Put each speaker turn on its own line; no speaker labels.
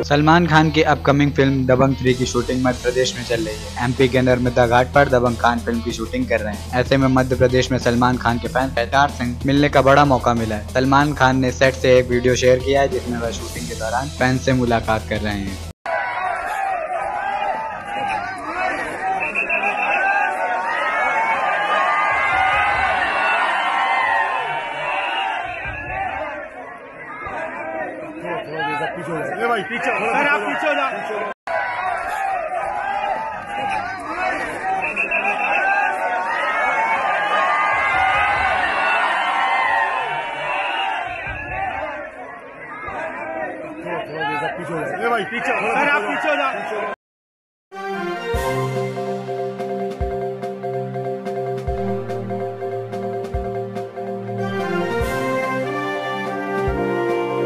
सलमान खान की upcoming film दबंग 3 की shooting Madhya Pradesh में चल रही है। एमपी के नर्मदा घाट पर दबंग खान फिल्म की शूटिंग कर रहे हैं। ऐसे में मध्य प्रदेश में सलमान खान के फैन एहतियात से मिलने का बड़ा मौका मिला है। सलमान खान ने सेट से एक वीडियो शेयर किया है जिसमें वह शूटिंग के दौरान फैन से मुलाकात कर रहे हैं।